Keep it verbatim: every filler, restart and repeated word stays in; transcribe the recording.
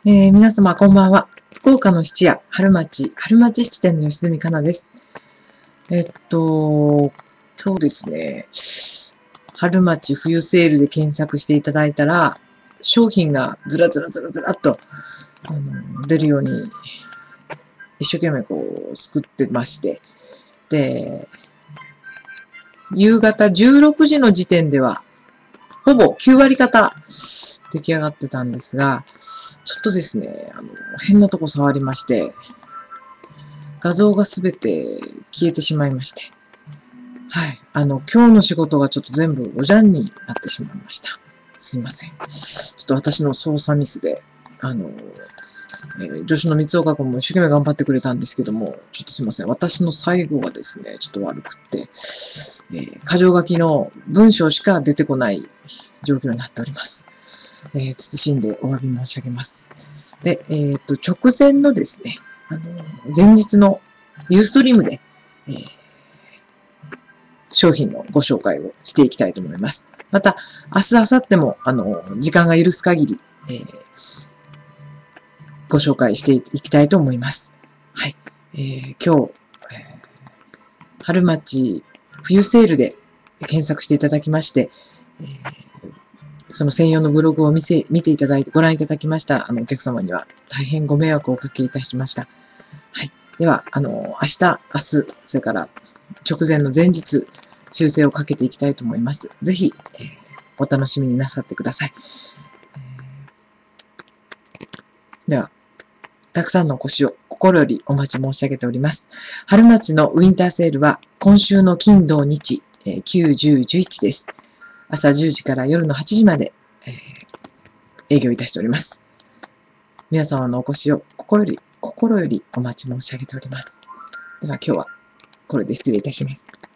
えー、皆様こんばんは。福岡の質屋、春町、春町質店の吉住香奈です。えっと、今日ですね、春町冬セールで検索していただいたら、商品がずらずらずらずらっとあの出るように、一生懸命こう作ってまして、で、夕方じゅうろくじの時点では、ほぼきゅうわり方出来上がってたんですが、ちょっとですね、あの変なとこ触りまして、画像がすべて消えてしまいまして、はい。あの、今日の仕事がちょっと全部おじゃんになってしまいました。すいません。ちょっと私の操作ミスで、あの、えー、助手の三岡君も一生懸命頑張ってくれたんですけども、ちょっとすいません。私の最後がですね、ちょっと悪くって、えー、箇条書きの文章しか出てこない状況になっております。えー、謹んでお詫び申し上げます。で、えー、っと、直前のですね、あの、前日のユーストリームで、えー、商品のご紹介をしていきたいと思います。また、明日、明後日も、あの、時間が許す限り、えー、ご紹介していきたいと思います。はい。えー、今日、えー、春町冬セールで検索していただきまして、えー、その専用のブログを見せ、見ていただいて、ご覧いただきましたあのお客様には大変ご迷惑をおかけいたしました。はい。では、あの、明日、明日、それから直前の前日、修正をかけていきたいと思います。ぜひ、えー、お楽しみになさってください。では、たくさんのお越しを心よりお待ち申し上げております。春町のウィンターセールは今週の金土日、きゅう、じゅう、じゅういちです。朝じゅうじから夜のはちじまで、えー、営業いたしております。皆様のお越しを心より、心よりお待ち申し上げております。では今日はこれで失礼いたします。